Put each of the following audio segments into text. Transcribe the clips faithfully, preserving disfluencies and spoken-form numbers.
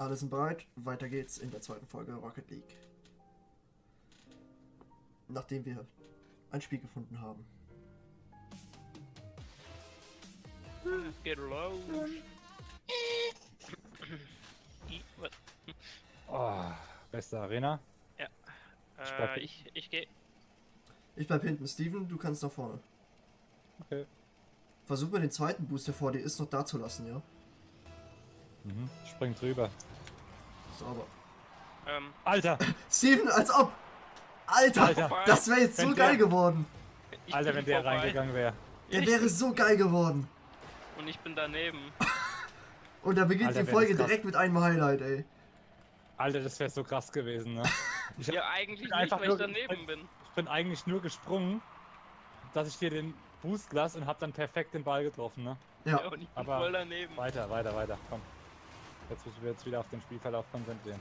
Alle sind bereit. Weiter geht's in der zweiten Folge Rocket League. Nachdem wir ein Spiel gefunden haben. Es geht los. Oh, beste Arena. Ja. Ich bleib Äh, ich, ich gehe. Ich bleib hinten. Steven, du kannst nach vorne. Okay. Versuch mal den zweiten Boost, der vor dir ist, noch da zu lassen, ja? Mhm. Spring drüber. Sauber. Ähm, Alter! Steven, als ob! Alter! Alter. Das wäre jetzt Wenn so der- geil geworden! ich Alter, bin wenn der vorbei. reingegangen wäre. Der Ich- wäre so geil geworden! Und ich bin daneben. Und da beginnt Alter, die wär Folge das krass. direkt mit einem Highlight, ey. Alter, das wäre so krass gewesen, ne? Ich, Ja, eigentlich bin nicht, einfach weil ich nur- daneben bin. ich bin eigentlich nur gesprungen, dass ich dir den Boost lasse und hab dann perfekt den Ball getroffen, ne? Ja. Und ich bin aber- voll daneben. Weiter, weiter, weiter, komm. Jetzt müssen wir jetzt wieder auf den Spielverlauf konzentrieren.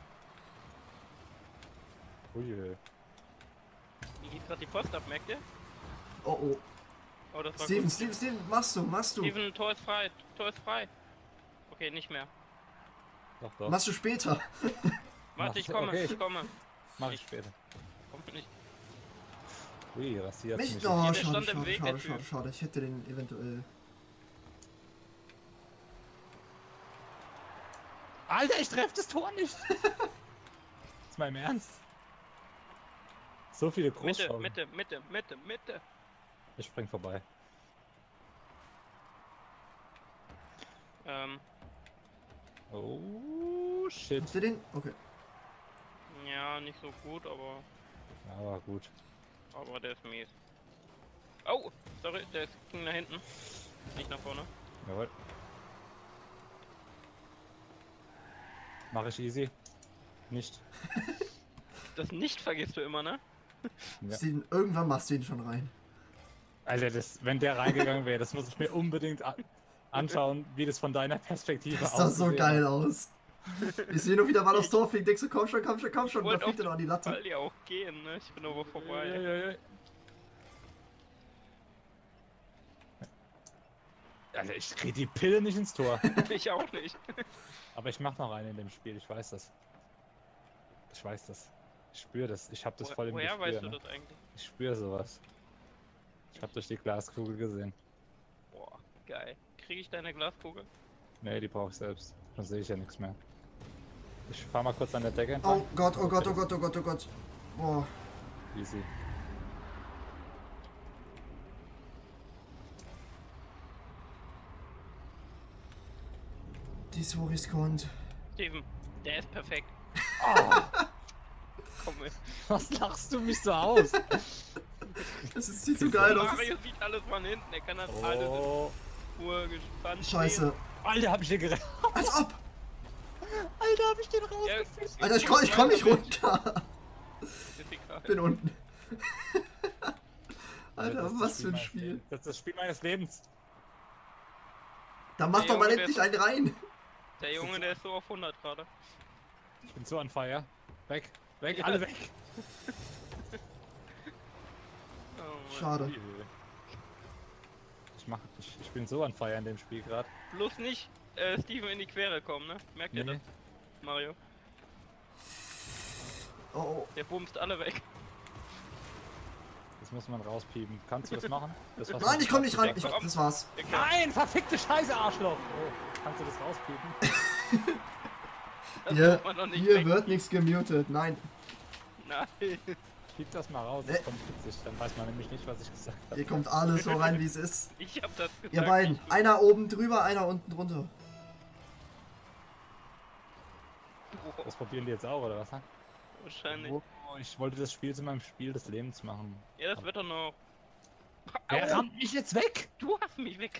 Ui. Wie geht gerade die Post ab, merkt ihr? Oh oh. Oh, das war Steven, gut. Steven, Steven, machst du, machst du. Steven, Tor ist frei. Tor ist frei. Okay, nicht mehr. Doch, doch. Machst du später. Warte, ich Mach- komme, okay. ich komme. Mach ich später. Komm nicht. Ui, rasiert Mich? mich. Oh, der schade, stand im schade, Weg, schade, der schade, Typ. schade. Ich hätte den eventuell... Alter, ich treffe das Tor nicht! ist mal im Ernst? So viele Mitte, Großchancen. Mitte, Mitte, Mitte, Mitte. Ich spring vorbei. Ähm, Oh, shit. Hast du den? Okay. ja, nicht so gut, aber, Aber gut. aber der ist mies. Oh, sorry, der ist, ging nach hinten. Nicht nach vorne. Jawohl. Mach ich easy. Nicht. Das nicht vergisst du immer, ne? Ja. Steven, irgendwann machst du ihn schon rein. Alter, das, wenn der reingegangen wäre, das muss ich mir unbedingt an anschauen, wie das von deiner Perspektive Das sah so ausgesehen geil hat. aus. Ich sehe nur wieder Ball aufs Tor fliegt, denkst du, komm schon, komm schon, komm schon, wollte da fliegt er noch an die Latte. Soll ja auch gehen, ne? Ich bin aber Ja, vorbei. ja, ja. Alter, ich krieg die Pille nicht ins Tor. Ich auch nicht. Aber ich mach noch einen in dem Spiel, ich weiß das. Ich weiß das. Ich spüre das. Ich hab das Wo, voll im woher Gespür. weißt du ne? das eigentlich? Ich spüre sowas. Ich hab durch die Glaskugel gesehen. Boah, geil. Kriege ich deine Glaskugel? Nee, die brauche ich selbst. Dann sehe ich ja nichts mehr. Ich fahr mal kurz an der Decke entlang. Oh Gott, oh Gott, oh Gott, oh Gott, oh Gott. Boah. Easy. Die ist so riskant. Steven, der ist perfekt. Oh, Komm mit. was lachst du mich so aus? Das ist, sieht so geil aus. Mario sieht alles von hinten. Er kann das alles Oh, nur gespannt Scheiße. Alter, hab ich den gerettet. Als ob. Alter, hab ich den Ja, rausgefischt. Alter, ich komm, ich komm nicht runter. Ist egal. Bin unten. Alter, Das ist was das für ein meines Spiel. Lebens. Das ist das Spiel meines Lebens. Da mach Der doch mal Junge, endlich der- einen rein. Der Junge, der ist so auf hundert gerade. Ich bin so on fire. Weg, weg, Ja. alle weg. Oh Mann. Schade. Ich mach, ich, ich bin so on fire in dem Spiel gerade. Bloß nicht äh, Steven in die Quere kommen, ne? Merkt ihr Nee. das, Mario? Oh, oh. Der bumst alle weg. Das muss man rauspiepen. Kannst du das machen? Das, was Nein, man- ich komm nicht ran. Ich, das war's. Der kann- Nein, verfickte Scheiße, Arschloch! Oh, kannst du das rauspiepen? Das Hier, muss man doch nicht hier weg- wird nichts gemutet. Nein. Nein. Piep das mal raus, Nee. das kommt witzig. Dann weiß man nämlich nicht, was ich gesagt habe. Hier kommt alles so rein, wie es ist. Ich hab das gesagt. Ihr beiden. nicht du. Einer oben drüber, einer unten drunter. Boah, Das probieren die jetzt auch, oder was? wahrscheinlich. Oh, ich wollte das Spiel zu meinem Spiel des Lebens machen. Ja, das wird doch noch. Wer Au, rammt mich jetzt weg? du hast mich weg.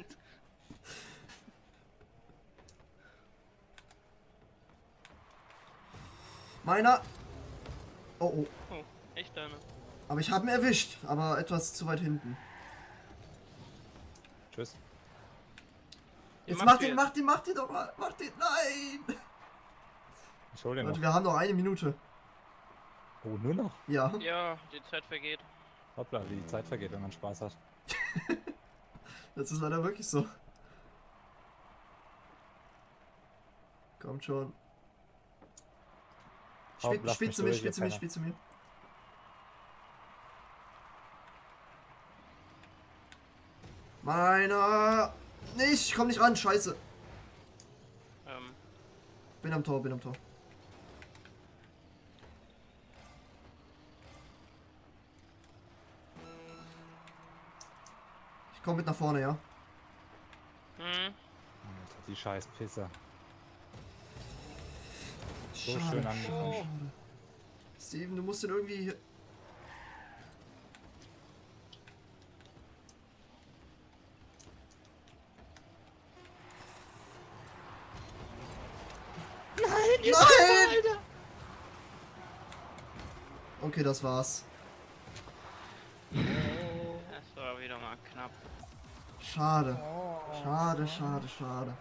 Meiner. Oh, oh. Oh, echt deine. Aber ich habe ihn erwischt. Aber etwas zu weit hinten. Tschüss. Den Jetzt machst mach du den, mach den, mach den doch mal. Mach den. Nein. Ich hol den Leute, noch. wir haben noch eine Minute. Oh, nur noch? Ja. Ja, die Zeit vergeht. Hoppla, wie die Zeit vergeht, wenn man Spaß hat. Das ist leider wirklich so. Komm. Kommt schon. Komm, Spiel, lass spiel mich zu mir, durch, spiel ihr zu mir, Penner. spiel zu mir. Meiner! Nicht, ich komm nicht ran, scheiße. Ähm, Bin am Tor, bin am Tor. Ich komm mit nach vorne, ja. hm. Alter, die scheiß Pisser. So Schade, schön schade, angefangen. schade. Steven, du musst den irgendwie hier... Nein, jetzt Nein! Alter! Okay, das war's. Das war wieder mal knapp. Schade. Schade, schade, schade.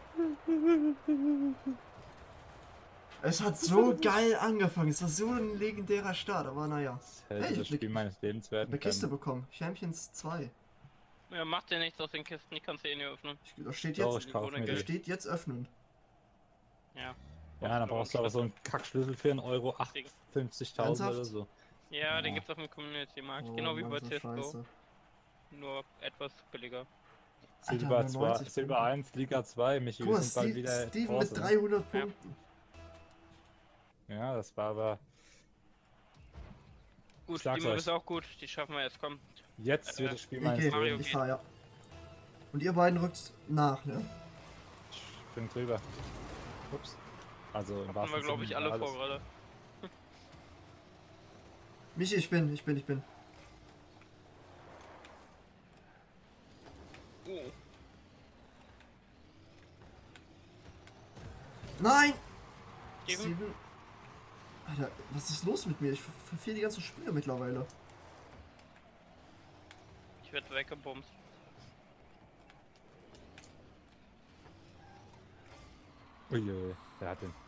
Es hat so geil angefangen. Es war so ein legendärer Start, aber naja. Hätte Hey, das ich hab Spiel meines Lebens werden eine Kiste können. bekommen. Champions zwei. Ja, macht dir nichts aus den Kisten, die kannst du eh nicht öffnen. Ich, da steht Doch, jetzt, ich kaufe mir da die. steht jetzt öffnen. Ja. Ja, dann brauchst du aber so einen Kackschlüssel für einen Euro achtundfünfzigtausend oder Ernsthaft? so. Ja, Ja. den gibt's auf dem Community-Markt. Oh, genau wie Mann, bei so C S G O. scheiße. Nur etwas billiger. Silber Alter, zwei, neunzig Silber Punkte. eins, Liga zwei, Michi, Guck wir mal, sind bald Steve, wieder Steven Bronze, mit ne? dreihundert Ja. Punkten. Ja, das war aber... Gut, Ich sag's die Map euch. ist auch gut, die schaffen wir jetzt, komm. Jetzt wird Äh, das Spiel Ich meines gehe, Mario Lebens. ich geht. fahr, ja. Und ihr beiden rückt nach, ne? Ich bin drüber. Ups. Also im Haben wahrsten wir, glaube ich, Sinne alle alles. vor gerade. Michi, ich bin, ich bin, ich bin. Oh, Nein! Steven? Steven. Alter, was ist los mit mir? Ich ver- verfehle die ganzen Spiele mittlerweile. ich werde weggebumst. Uiuiui, der hat den.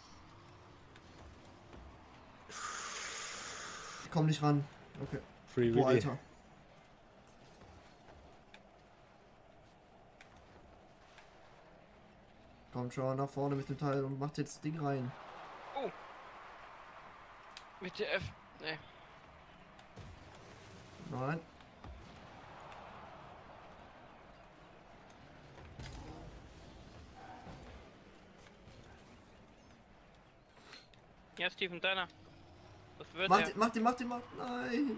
Ich komm nicht ran. Okay. Free Boah, Willy. Alter. Kommt schon nach vorne mit dem Teil und macht jetzt das Ding rein. Oh! W T F. Nee. Nein. Ja, Steven, deiner. Das wird Mach er. den, mach den, mach den, mach. Nein.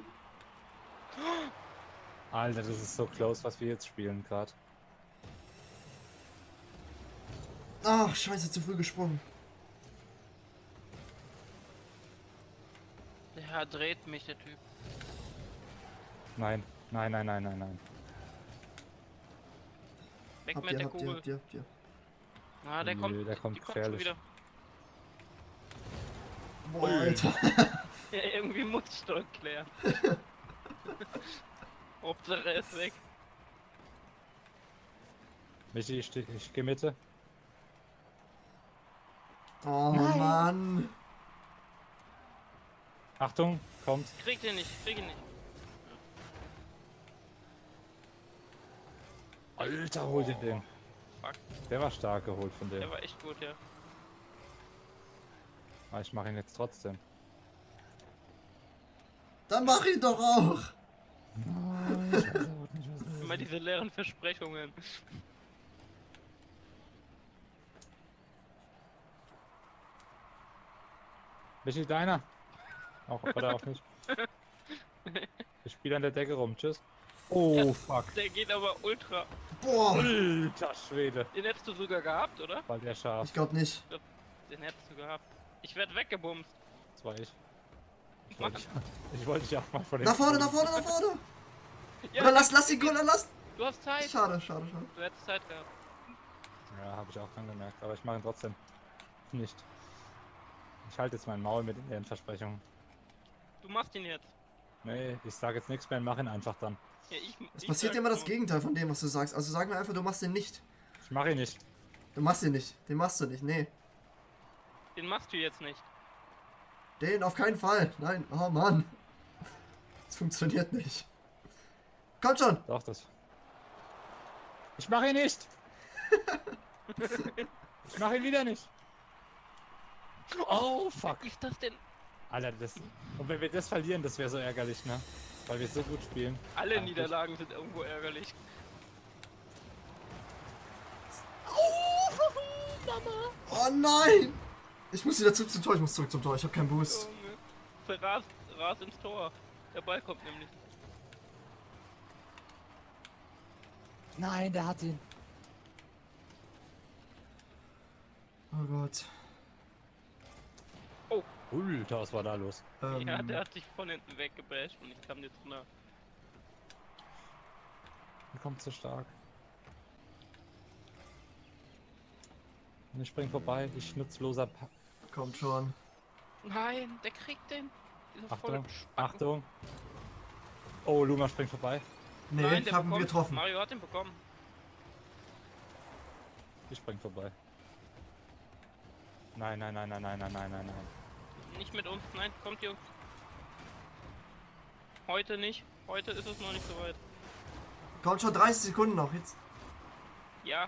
Alter, das ist so close, was wir jetzt spielen gerade. Ach, scheiße, zu früh gesprungen. Der dreht mich, der Typ. Nein, nein, nein, nein, nein, nein. Weg Habt mit ihr, der habt ihr, Kugel. habt ihr, habt ihr. Ah, der Nö, kommt. der kommt die kommt schon gefährlich. wieder. Boah, Ui. Alter. Ja, irgendwie muss ich doch klären. Hauptsache er ist weg. Michi, ich, steh- ich geh Mitte. Oh Nein. Mann. Achtung, kommt. Krieg den nicht, krieg ihn nicht. Alter, hol den den. Fuck, Der war stark geholt von der dem. war echt gut, ja. Aber ich mache ihn jetzt trotzdem. Dann mach ihn doch auch. Immer diese leeren Versprechungen. Michi, deiner. Auch, oder auch nicht. Ich spiele an der Decke rum. Tschüss. Oh, fuck. Der geht aber ultra. Boah. Alter Schwede. Den hättest du sogar gehabt, oder? War der scharf. Ich glaub nicht. Den hättest du gehabt. Ich werd weggebumst. Das war ich. Ich Mann. wollte, ich wollte dich auch mal von den... Nach vorne, nach vorne, nach vorne. Ja, Oder lass, lass ihn, Kohle, lass. du hast Zeit. Schade, schade, schade. Du hättest Zeit gehabt. Ja, habe ich auch dran gemerkt. Aber ich mache ihn trotzdem nicht. Ich halte jetzt mein Maul mit in den Versprechungen. Du machst ihn jetzt. Nee, ich sage jetzt nichts mehr und mache ihn einfach dann. Ja, ich, Es ich passiert sag immer das nur, Gegenteil von dem, was du sagst. Also sag mir einfach, du machst den nicht. Ich mache ihn nicht. Du machst den nicht. Den machst du nicht. Nee. Den machst du jetzt nicht. Den auf keinen Fall. Nein. Oh Mann. Das funktioniert nicht. Kommt schon. Doch, das... Ich mache ihn nicht! Ich mache ihn wieder nicht! Oh, fuck. Was ist das denn? Alter, das... Und wenn wir das verlieren, das wäre so ärgerlich, ne? Weil wir so gut spielen. Alle Eigentlich. Niederlagen sind irgendwo ärgerlich. Oh nein! Ich muss wieder zurück zum Tor, ich muss zurück zum Tor, ich habe keinen Boost. Junge. Verrast, rast ins Tor. Der Ball kommt nämlich. Nein, der hat ihn. Oh Gott. Alter, was war da los? Ähm, Ja, der hat sich von hinten weggebasht und ich kam dir zu nah. Der kommt zu stark. Und ich spring vorbei, ich nutzloser pa kommt schon. Nein, der kriegt den. Dieser Achtung, volle Spacken. Achtung. Oh, Luma springt vorbei. Nee, Nein, ich der habe ihn bekommt- getroffen. Mario hat ihn bekommen. Ich spring vorbei. Nein, nein, nein, nein, nein, nein, nein, nein, nein. Nicht mit uns, nein, kommt Jungs. Heute nicht. Heute ist es noch nicht so weit. Kommt schon dreißig Sekunden noch jetzt. Ja,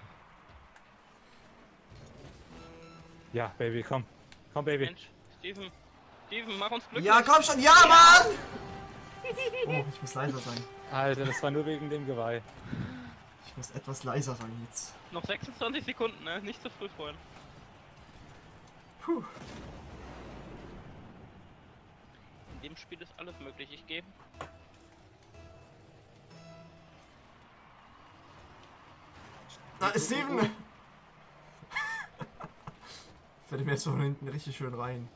Ja, Baby, komm. Komm, Baby. Mensch, Steven. Steven, mach uns glücklich. Ja, komm schon, ja, Mann! Oh, ich muss leiser sein. Alter, das war nur wegen dem Geweih. Ich muss etwas leiser sein jetzt. Noch sechsundzwanzig Sekunden, ne? Nicht zu früh freuen. Puh. In dem Spiel ist alles möglich. Ich gehe. Da ist Steven! Ich werde mir jetzt von hinten richtig schön rein.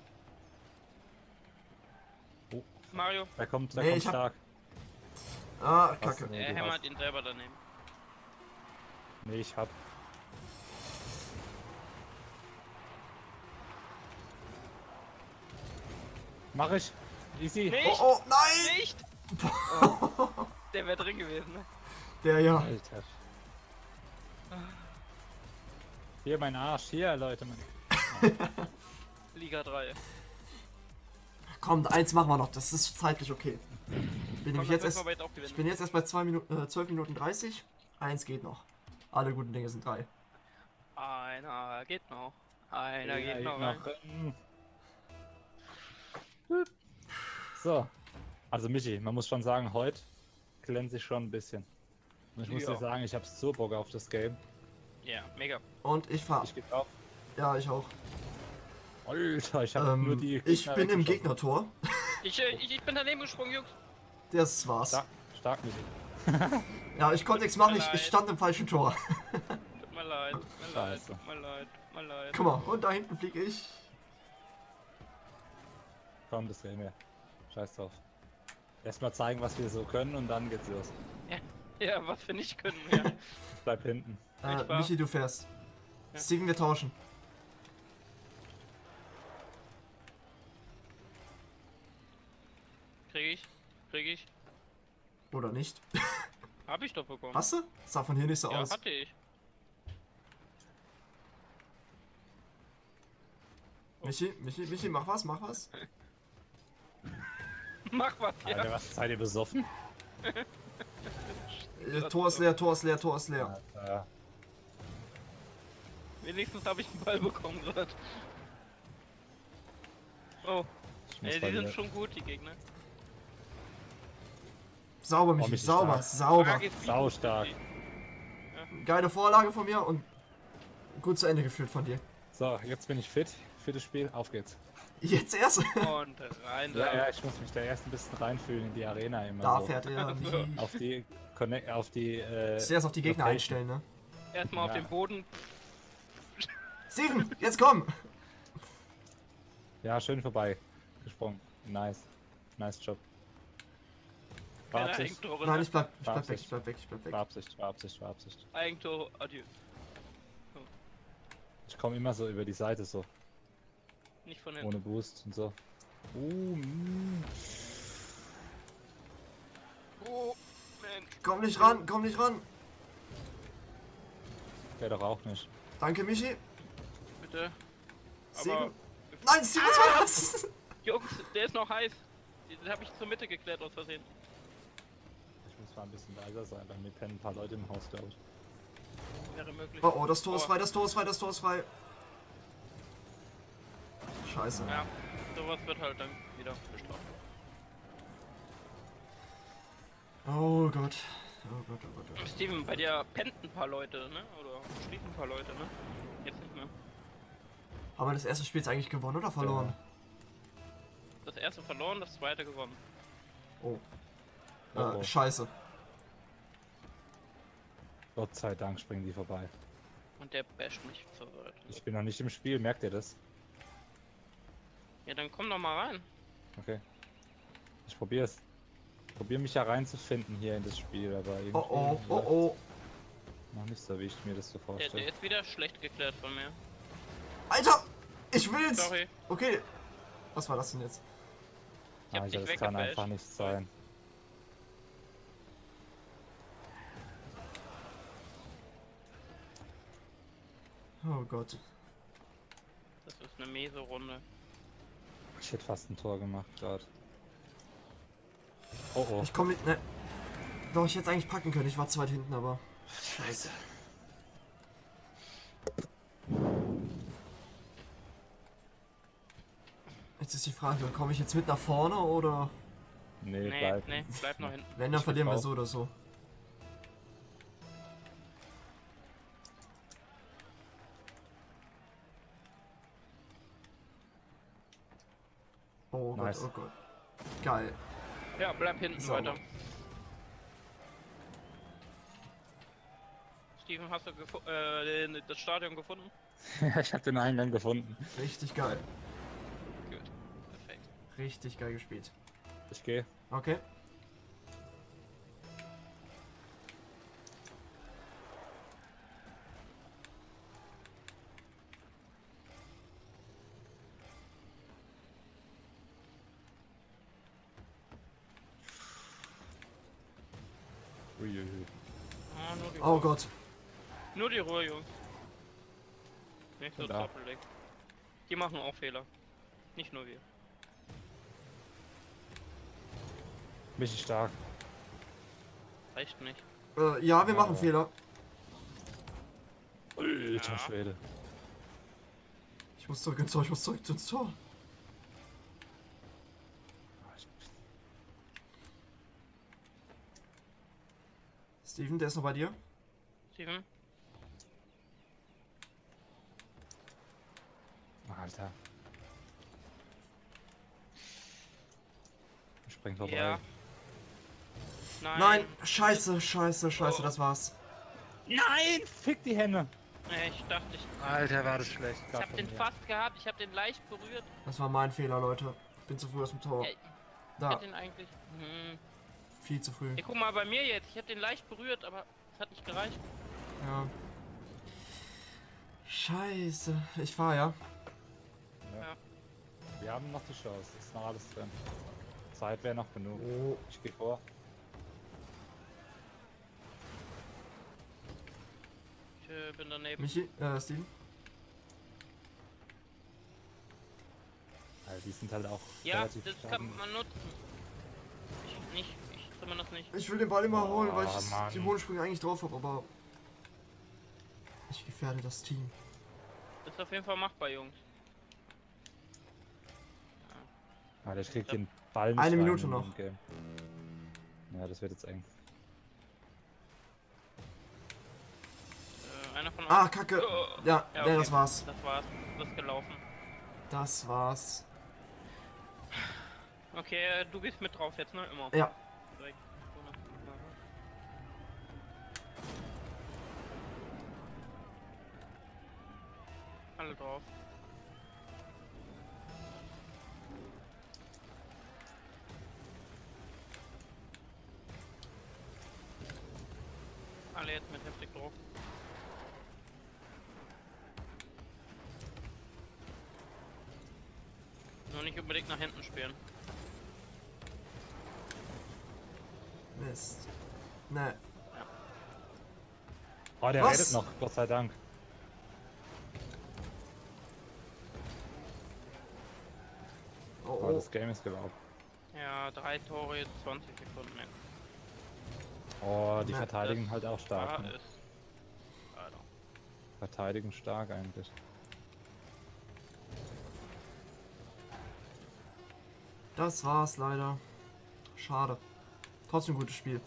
Oh, Mario, der kommt, der Nee, kommt ich hab- stark. Ah, Was? kacke. Nee, er du hämmert hast- ihn selber daneben. Nee, ich hab. Mach ich. Easy. Nicht! Oh, oh, nein! Nicht! Oh, der wäre drin gewesen, ne? Der ja. Alter. Hier mein Arsch, hier Leute. Mein... Liga drei. Komm, eins machen wir noch, das ist zeitlich okay. Ich bin Komm, nämlich das jetzt müssen erst, wir aber jetzt auch ich gewinnen. bin jetzt erst bei zwei Minuten, äh, zwölf Minuten dreißig. Eins geht noch. Alle guten Dinge sind drei. Einer geht noch. Einer Ja, geht noch rein. rein. So. Also Michi, man muss schon sagen, heute glänze ich schon ein bisschen. Und ich muss Ja. dir sagen, ich habe so Bock auf das Game. Ja, mega. Und ich fahr. Ich geb auf. Ja, ich auch. Alter, ich habe nur Ähm, die. ich Gegner bin im weggeschossen. Gegnertor. Ich, äh, ich, ich bin daneben gesprungen, Jungs. Das war's. Stark, stark Michi. Ja, ich konnte nichts machen, ich, ich stand im falschen Tor. Tut mir leid, tut mir leid, Scheiße. tut mir leid, tut mir leid. Guck mal, und da hinten fliege ich. Komm, das Game her. Scheiß drauf. Erstmal zeigen, was wir so können und dann geht's los. Ja, was wir nicht können, ja. Ich bleib hinten. Äh, Ich fahr. Michi, du fährst. Ja. Steven, wir tauschen. Krieg ich, krieg ich. Oder nicht? Hab ich doch bekommen. Hast du? Sah von hier nicht so Ja, aus. hatte ich. Michi, Michi, Michi, mach was, mach was. Mach was, ja. Alter, was seid ihr besoffen? Äh, Tor ist leer, Tor ist leer, Tor ist leer. Alter. Wenigstens habe ich einen Ball bekommen gerade. Oh, Ich muss ey, bei die sind mir- schon gut, die Gegner. Sauber, Michi, Michi, sauber, stark. sauber. Frage ist, wie Sau gut stark. sind Geile Vorlage von mir und gut zu Ende geführt von dir. So, jetzt bin ich fit für das Spiel. Auf geht's. Jetzt erst. die. Und rein Ja, da. ja, ich muss mich da erst ein bisschen reinfühlen in die Arena immer Da so. fährt er. Michi. Auf die Connect, auf die. Äh, Zuerst auf die Gegner Location. einstellen, ne? Erstmal auf Ja. den Boden. Steven, jetzt komm! Ja, schön vorbei gesprungen. Nice, nice Job. War Keine Absicht, Eigentore. Nein, ne? ich bleib, ich bleib weg, Absicht. ich bleib weg, ich bleib weg. war Absicht, war Absicht, war Absicht. Eigentore, adieu. Ich komme immer so über die Seite so, Nicht von hinten. ohne Boost und so. Uh, mm. Oh, Mensch. Komm nicht ran, komm nicht ran. Der doch auch nicht. Danke, Michi. Bitte. Steven. Aber, Nein, Steven, was war's? Jungs, der ist noch heiß. Den habe ich zur Mitte geklärt aus Versehen. Ich muss mal ein bisschen leiser sein, weil mir pennen ein paar Leute im Haus, glaube ich. Wäre möglich. Oh, oh, das Tor ist frei, das Tor ist frei, das Tor ist frei. Scheiße. Ja, sowas wird halt dann wieder bestraft. Oh Gott. Oh Gott, oh Gott, oh Gott. Steven, bei dir pennt ein paar Leute, ne? Oder schließen ein paar Leute, ne? Jetzt nicht mehr. Haben wir das erste Spiel jetzt eigentlich gewonnen oder verloren? Das erste verloren, das zweite gewonnen. Oh. Oh, Äh, oh. Scheiße. Gott sei Dank springen die vorbei. Und der basht mich zur Seite. Ich bin noch nicht im Spiel, merkt ihr das? Ja, dann komm doch mal rein. Okay. Ich probier's. Ich probier mich ja reinzufinden hier in das Spiel, aber irgendwie Oh oh, oh oh. noch nicht so, wie ich mir das so Der, vorstelle. der ist wieder schlecht geklärt von mir. Alter! Ich will's! Sorry. Okay. Was war das denn jetzt? Ich hab Alter, dich das kann weggebasht. einfach nicht sein. Oh Gott. Das ist eine miese Runde. Ich hätte fast ein Tor gemacht gerade. Oh oh. Ich komme nicht. Ne. Doch, ich hätte es eigentlich packen können. Ich war zu weit hinten, aber. Scheiße. Jetzt ist die Frage, komme ich jetzt mit nach vorne oder. Nee, Nee, bleib. nee, bleib noch hinten. Wenn, dann Ich verlieren wir drauf. so oder so. Oh Nice. Gott, oh Gott. Geil. Ja, bleib hinten Sauber. weiter. Steven, hast du gefo- äh, den- das Stadion gefunden? Ich hab den Eingang gefunden. Richtig geil. Gut, perfekt. Richtig geil gespielt. Ich gehe. Okay. Uiuiui. Ah, nur die Oh Ruhe. Gott. Nur die Ruhe, Jungs. Nicht so Da. zappelig. Die machen auch Fehler. Nicht nur wir. Mich stark. Reicht nicht. Äh, ja, wir machen Oh. Fehler. Alter Ja. Schwede. Ich muss zurück ins Tor, ich muss zurück ins Tor. Ah, ich- Steven, der ist noch bei dir. Steven? Alter. Ich spring vorbei. Ja. Nein. Nein, scheiße, scheiße, scheiße, Oh. das war's. Nein! Fick die Hände! Nee, ich dachte, ich, Alter, war das schlecht. ich hab den fast gehabt, ich hab den leicht berührt. Das war mein Fehler, Leute. Ich bin zu früh aus dem Tor. Ja, ich Da, hätte den eigentlich. Hm. viel zu früh. Hey, guck mal bei mir jetzt. Ich hab den leicht berührt, aber es hat nicht gereicht. Ja. Scheiße. Ich fahr ja. Ja. Wir haben noch die Chance. Ist noch alles drin. Zeit wäre noch genug. Oh. Ich gehe vor. Ich äh, bin daneben. Michi, äh, Steven. Also die sind halt auch Ja, relativ das stark. kann man nutzen. Ich nicht. Ich soll man das nicht. Ich will den Ball immer holen, weil ich Oh, das, Mann. die hohen Sprünge eigentlich drauf habe, aber ich gefährde das Team. Das ist auf jeden Fall machbar, Jungs. Alter, ich krieg den Ball nicht Eine rein Minute in noch. dem Game. Ja, das wird jetzt eng. Äh, einer von Ah, uns. Kacke. Oh. Ja, Ja, nee, okay. das war's. Das war's. Das ist gelaufen. Das war's. Okay, äh, du gehst mit drauf jetzt, ne? Immer. Ja. Direkt. Alle drauf. Alle jetzt mit heftig Druck. Nur nicht unbedingt nach hinten spielen. Mist. Ne. Oh, der Was? redet noch, Gott sei Dank. Oh, Aber oh. das Game ist gelaufen. Ja, drei Tore, jetzt zwanzig Sekunden mehr. Oh, die Na, verteidigen das halt auch stark. Da Ne? ist. Alter. Verteidigen stark eigentlich. Das war's leider. Schade. Trotzdem gutes Spiel.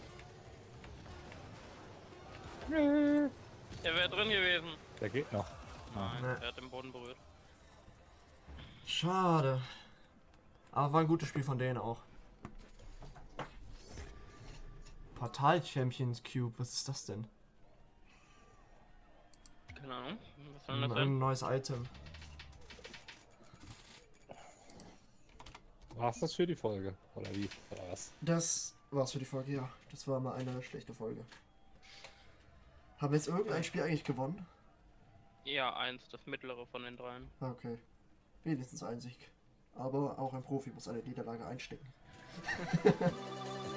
Nee. Der wäre drin gewesen. Der geht noch. Ah. Nein, Nee. er hat den Boden berührt. Schade. Aber war ein gutes Spiel von denen auch. Portal Champions Cube, was ist das denn? Keine Ahnung. Was soll das Ein, sein? ein neues Item. War's das für die Folge? Oder wie? Oder was? Das war's für die Folge, ja. Das war mal eine schlechte Folge. Haben wir jetzt irgendein Spiel eigentlich gewonnen? Ja, eins, das mittlere von den dreien. Ah, okay. Wenigstens ein Sieg. Aber auch ein Profi muss eine Niederlage einstecken.